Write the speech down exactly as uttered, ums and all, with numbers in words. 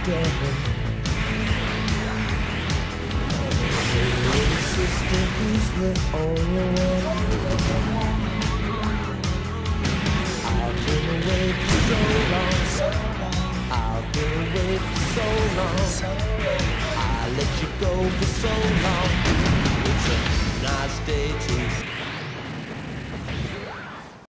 again. Hey, little sister, who's the only one? I've been away for so long. I've been away for so long. I let you go for so long. It's a nice day to